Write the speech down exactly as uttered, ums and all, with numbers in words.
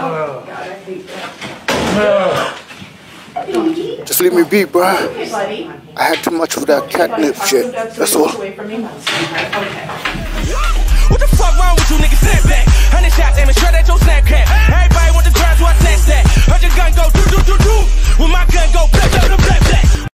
Just leave me be, bro. I had too much of that catnip shit. That's all. What the fuck wrong with you niggas? Step back.